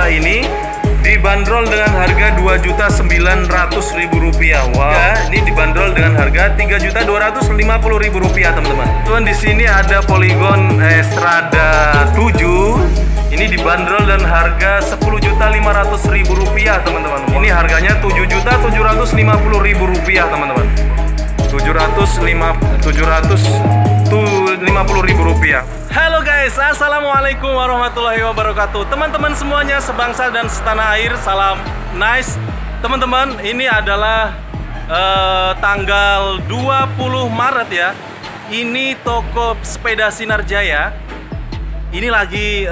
2 ini dibanderol dengan harga Rp2.900.000. Wow. Ini dibanderol dengan harga Rp3.250.000, teman-teman. Tuan, di sini ada Polygon Strada 7. Ini dibanderol dan harga Rp10.500.000, teman-teman. Ini harganya Rp7.750.000, teman-teman. Rp750.000. Halo guys, assalamualaikum warahmatullahi wabarakatuh. Teman-teman semuanya sebangsa dan setanah air, salam nice. Teman-teman, ini adalah tanggal 20 Maret ya. Ini toko sepeda Sinar Jaya. Ini lagi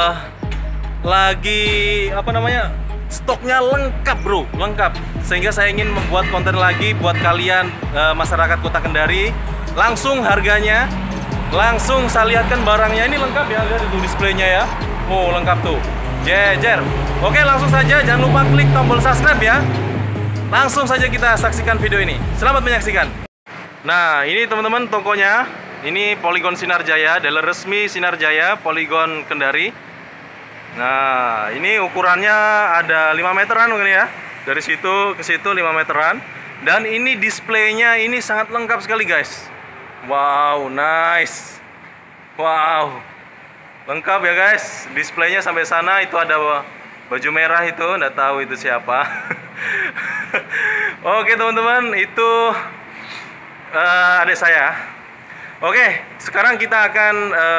apa namanya? Stoknya lengkap bro, lengkap. Sehingga saya ingin membuat konten lagi buat kalian masyarakat Kota Kendari. Langsung harganya, langsung saya lihatkan barangnya. Ini lengkap ya, lihat itu displaynya ya. Oh, lengkap tuh, jejer. Oke, langsung saja, jangan lupa klik tombol subscribe ya. Langsung saja kita saksikan video ini. Selamat menyaksikan. Nah, ini teman-teman tokonya. Ini Polygon Sinar Jaya, dealer resmi Sinar Jaya, Polygon Kendari. Nah, ini ukurannya ada 5 meteran mungkin ya. Dari situ ke situ 5 meteran. Dan ini displaynya ini sangat lengkap sekali guys. Wow, nice. Wow, lengkap ya guys. Displaynya sampai sana. Itu ada baju merah itu, nggak tahu itu siapa. Oke teman-teman, itu adik saya. Oke, sekarang kita akan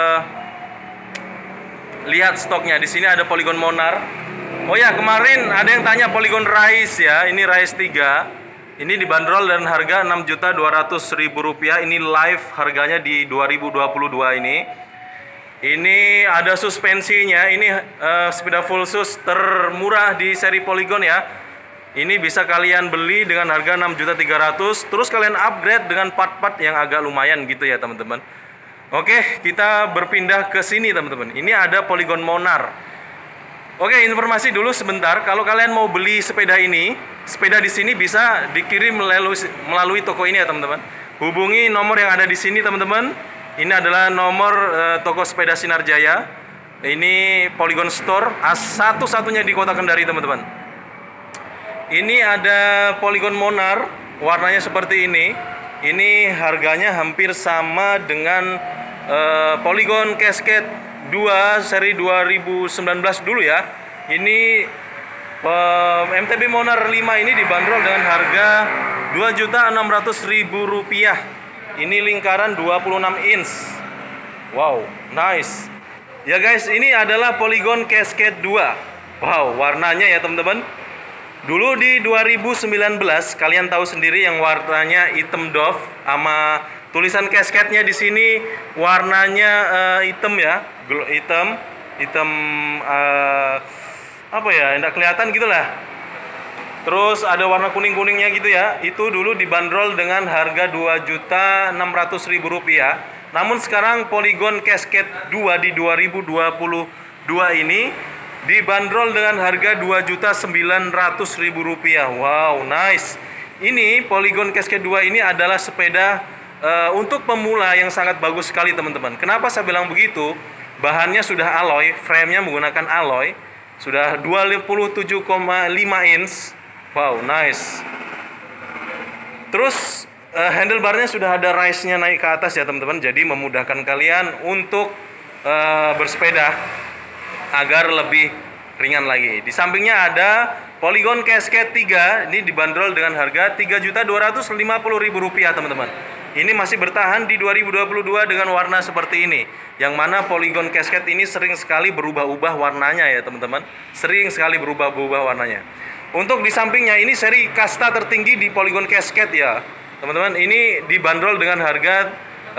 lihat stoknya. Di sini ada Polygon Monarch. Oh ya, kemarin ada yang tanya Polygon Rise ya. Ini Rise 3. Ini dibanderol dan harga Rp6.200.000. Ini live harganya di 2022 ini. Ini ada suspensinya. Ini sepeda full sus termurah di seri Polygon ya. Ini bisa kalian beli dengan harga Rp6.300.000. Terus kalian upgrade dengan part-part yang agak lumayan gitu ya teman-teman. Oke, kita berpindah ke sini teman-teman. Ini ada Polygon Monarch. Oke, informasi dulu sebentar. Kalau kalian mau beli sepeda ini, sepeda di sini bisa dikirim melalui toko ini ya teman-teman. Hubungi nomor yang ada di sini teman-teman. Ini adalah nomor toko sepeda Sinar Jaya. Ini Polygon Store, satu-satunya di Kota Kendari teman-teman. Ini ada Polygon Monarch, warnanya seperti ini. Ini harganya hampir sama dengan Polygon Cascade 2 seri 2019 dulu ya. Ini MTB Monarch 5 ini dibanderol dengan harga Rp2.600.000. Ini lingkaran 26 inch. Wow, nice. Ya guys, ini adalah Polygon Cascade 2. Wow, warnanya ya teman-teman. Dulu di 2019 kalian tahu sendiri yang warnanya hitam doff sama tulisan Cascade-nya di sini warnanya hitam ya, hitam apa ya, enggak kelihatan gitulah. Terus ada warna kuning-kuningnya gitu ya. Itu dulu dibanderol dengan harga Rp2.600.000. Namun sekarang Polygon Cascade 2 di 2022 ini dibanderol dengan harga Rp2.900.000. Wow, nice. Ini Polygon Cascade 2 ini adalah sepeda untuk pemula yang sangat bagus sekali teman-teman. Kenapa saya bilang begitu? Bahannya sudah alloy, frame-nya menggunakan alloy. Sudah 27,5 inch. Wow, nice. Terus handlebarnya sudah ada rise-nya naik ke atas ya teman-teman. Jadi memudahkan kalian untuk bersepeda agar lebih ringan lagi. Di sampingnya ada Polygon Cascade 3. Ini dibanderol dengan harga Rp3.250.000 teman-teman. Ini masih bertahan di 2022 dengan warna seperti ini. Yang mana Polygon Cascade ini sering sekali berubah-ubah warnanya ya teman-teman. Sering sekali berubah-ubah warnanya. Untuk di sampingnya ini seri kasta tertinggi di Polygon Cascade ya teman-teman. Ini dibanderol dengan harga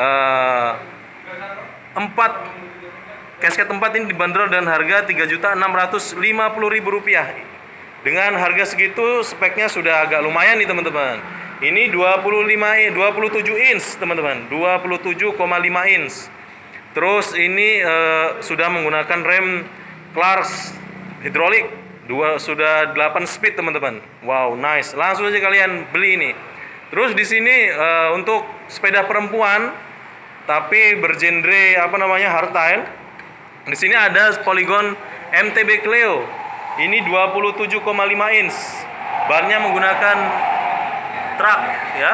4 Cascade 4 ini dibanderol dengan harga Rp3.650.000. Dengan harga segitu speknya sudah agak lumayan nih teman-teman. Ini 27 inch teman-teman, 27,5 inch. Terus ini sudah menggunakan rem Clarks hidrolik, sudah 8 speed teman-teman. Wow, nice. Langsung aja kalian beli ini. Terus di sini untuk sepeda perempuan tapi bergenre apa namanya hardtail. Di sini ada Polygon MTB Cleo. Ini 27,5 inch. Bannya menggunakan truk ya.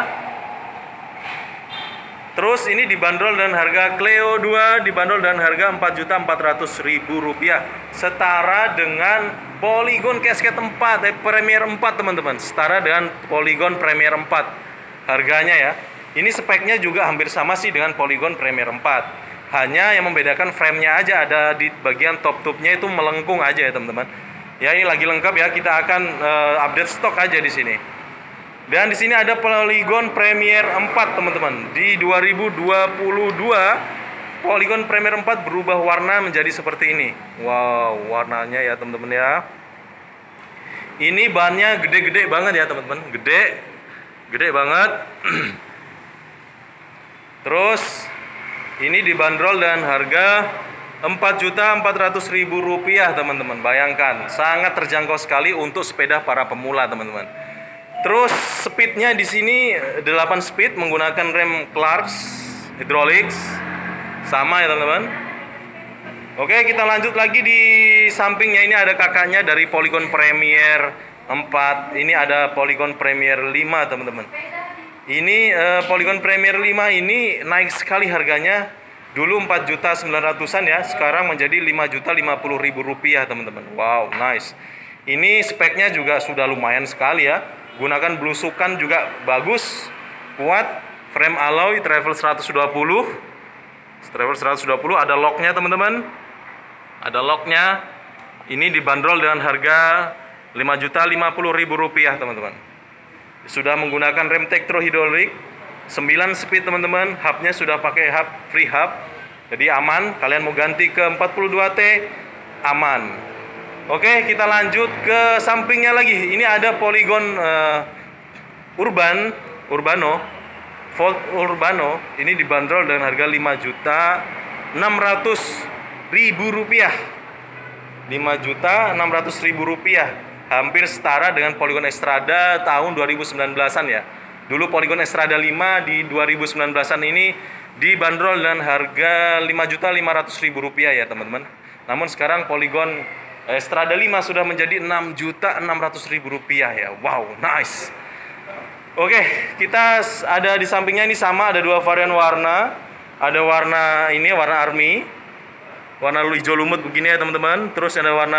Terus ini dibanderol dengan harga Clio 2 dibanderol dengan harga Rp4.400.000, setara dengan Polygon Casket 4 Premier 4 teman-teman. Setara dengan Polygon Premier 4 harganya ya. Ini speknya juga hampir sama sih dengan Polygon Premier 4. Hanya yang membedakan frame-nya aja, ada di bagian top-tubnya itu melengkung aja ya teman-teman. Ya ini lagi lengkap ya, kita akan update stok aja di sini. Dan di sini ada Polygon Premier 4 teman-teman. Di 2022 Polygon Premier 4 berubah warna menjadi seperti ini. Wow, warnanya ya teman-teman ya. Ini bannya gede-gede banget ya teman-teman. Gede banget. Terus ini dibanderol dengan harga Rp4.400.000 teman-teman. Bayangkan, sangat terjangkau sekali untuk sepeda para pemula teman-teman. Terus speednya di sini 8 speed menggunakan rem Clarks hydraulics sama ya teman-teman. Oke, kita lanjut lagi di sampingnya. Ini ada kakaknya dari Polygon Premier 4. Ini ada Polygon Premier 5 teman-teman. Ini Polygon Premier 5 ini naik sekali harganya. Dulu 4.900.000-an ya, sekarang menjadi Rp5.050.000 teman-teman. Wow, nice. Ini speknya juga sudah lumayan sekali ya. Gunakan belusukan juga bagus, kuat, frame alloy, travel 120. Travel 120, ada locknya teman-teman. Ada locknya. Ini dibanderol dengan harga Rp5.050.000 teman-teman. Sudah menggunakan rem Tektro hidrolik 9 speed teman-teman. Hubnya sudah pakai hub free hub. Jadi aman, kalian mau ganti ke 42T aman. Oke, kita lanjut ke sampingnya lagi. Ini ada Polygon Urbano. Volt Urbano. Ini dibanderol dengan harga Rp5.600.000. Rp5.600.000. Hampir setara dengan Polygon Exstrada tahun 2019-an ya. Dulu Polygon Exstrada 5 di 2019-an ini dibanderol dengan harga Rp5.500.000 ya teman-teman. Namun sekarang Polygon Exstrada 5 sudah menjadi Rp6.600.000 ya. Wow, nice. Oke, kita ada di sampingnya ini sama, ada dua varian warna. Ada warna ini, warna army. Warna hijau lumut begini ya teman-teman. Terus ada warna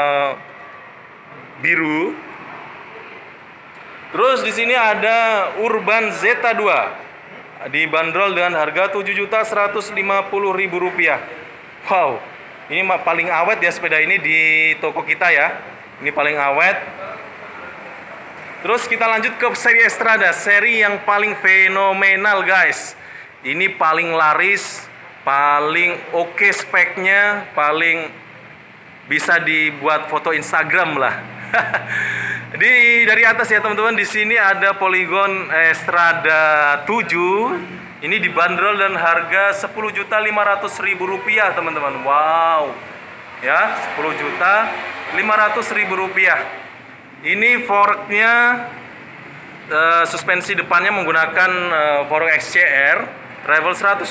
biru. Terus di sini ada Urban Zeta 2. Dibanderol dengan harga Rp7.150.000. Wow. Ini paling awet ya sepeda ini di toko kita ya. Ini paling awet. Terus kita lanjut ke seri Exstrada, seri yang paling fenomenal guys. Ini paling laris, paling oke speknya, paling bisa dibuat foto Instagram lah. Dari atas ya teman-teman, di sini ada Polygon Exstrada 7. Ini dibanderol dan harga Rp10.500.000 teman-teman. Wow. Ya, Rp10.500.000. Ini forknya suspensi depannya menggunakan fork XCR, travel 120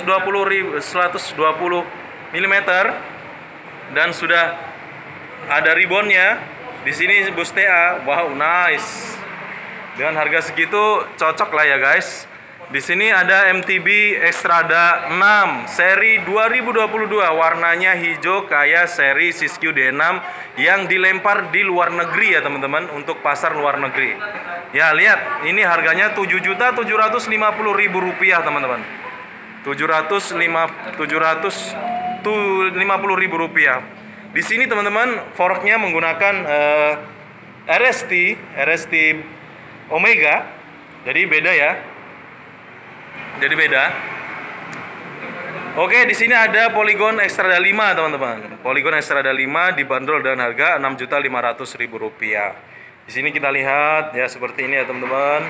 mm dan sudah ada ribbonnya. Di sini bus TA. Wow, nice. Dengan harga segitu cocok lah ya guys. Di sini ada MTB Exstrada 6 seri 2022, warnanya hijau kayak seri Siskiyou D6 yang dilempar di luar negeri ya teman-teman, untuk pasar luar negeri. Ya lihat, ini harganya Rp7.750.000 teman-teman. Rp750.000. Di sini teman-teman forknya menggunakan RST Omega, jadi beda ya. Oke, di sini ada Polygon Exstrada 5 teman-teman. Polygon Exstrada 5 dibanderol dengan harga Rp6.500.000. Di sini kita lihat ya seperti ini ya teman-teman.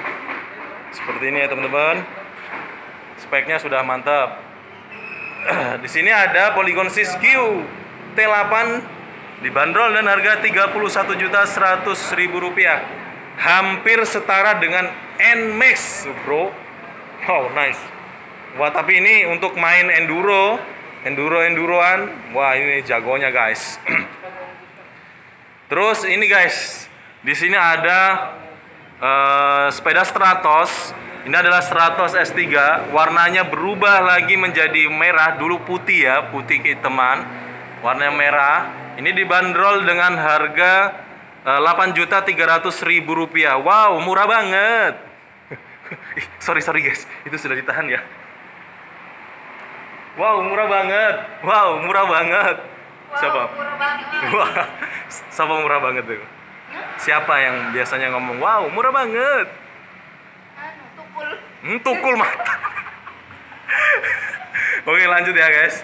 Speknya sudah mantap. Di sini ada Polygon Siskiyou T8 dibanderol dengan harga Rp31.100.000. Hampir setara dengan NMAX, bro. Oh, nice. Wah, tapi ini untuk main enduroan. Wah, ini jagonya, guys. Terus ini guys, di sini ada sepeda Stratos. Ini adalah Stratos S3. Warnanya berubah lagi menjadi merah. Dulu putih ya, putih kehitaman. Warnanya merah. Ini dibanderol dengan harga 8.300.000 rupiah. Wow, murah banget. sorry guys, itu sudah ditahan ya. Wow, murah banget. Wow, murah banget. Siapa? Murah banget. Wah, siapa murah banget tuh? Siapa yang biasanya ngomong, wow, murah banget? Tukul. Tukul mata. Oke, lanjut ya guys.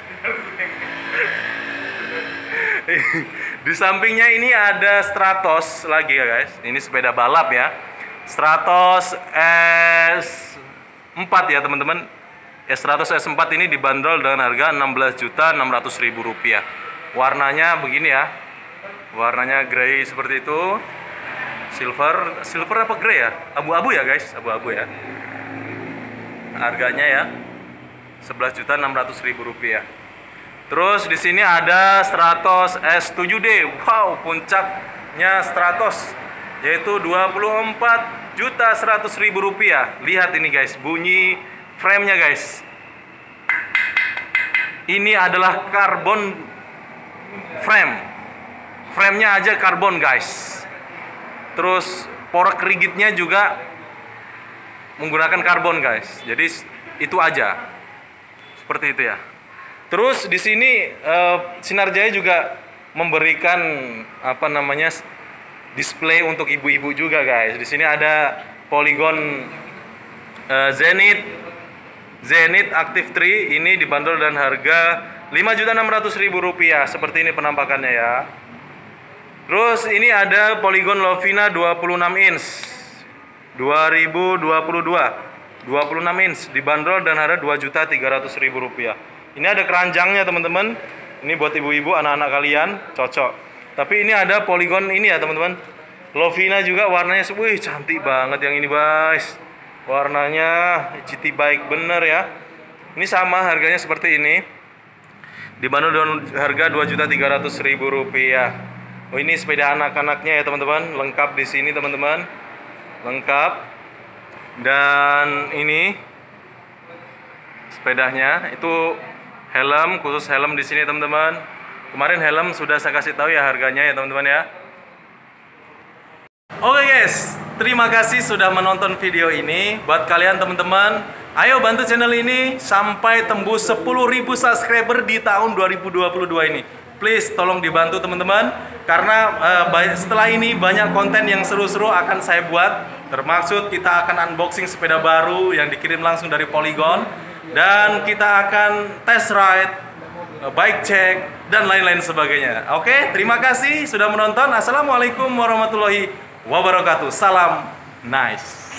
Di sampingnya ini ada Stratos lagi ya guys. Ini sepeda balap ya. Stratos S4 ya teman-teman. Stratos S4 ini dibanderol dengan harga 16.600.000 rupiah. Warnanya begini ya. Warnanya grey seperti itu. Silver apa grey ya? Abu-abu ya guys, abu-abu ya. Harganya ya 11.600.000 rupiah. Terus di sini ada Stratos S7D. Wow, puncaknya Stratos yaitu 24.100.000 rupiah. Lihat ini guys, bunyi frame-nya guys. Ini adalah karbon frame. Frame-nya aja karbon guys. Terus porek rigidnya juga menggunakan karbon guys. Jadi itu aja. Seperti itu ya. Terus di sini Sinarjaya juga memberikan apa namanya display untuk ibu-ibu juga guys. Di sini ada Polygon Zenith Active 3. Ini dibanderol dengan harga 5.600.000 rupiah. Seperti ini penampakannya ya. Terus ini ada Polygon Lovina 26 inch 2022 26 inch dibanderol dan harga 2.300.000 rupiah. Ini ada keranjangnya teman-teman. Ini buat ibu-ibu, anak-anak kalian cocok. Tapi ini ada Polygon ini ya teman-teman. Lovina juga warnanya, wih cantik banget yang ini guys. Warnanya GT bike bener ya. Ini sama harganya seperti ini. Dibanderol dengan harga 2.300.000 rupiah. Oh, ini sepeda anak-anaknya ya teman-teman, lengkap di sini teman-teman, lengkap. Dan ini sepedanya itu helm, khusus helm di sini teman-teman. Kemarin helm sudah saya kasih tahu ya harganya ya teman-teman ya. Oke guys, terima kasih sudah menonton video ini. Buat kalian teman-teman, ayo bantu channel ini sampai tembus 10.000 subscriber di tahun 2022 ini. Please tolong dibantu teman-teman, karena setelah ini banyak konten yang seru-seru akan saya buat. Termaksud kita akan unboxing sepeda baru yang dikirim langsung dari Polygon, dan kita akan test ride, bike check, dan lain-lain sebagainya. Oke, terima kasih sudah menonton. Assalamualaikum warahmatullahi wabarakatuh. Salam nice.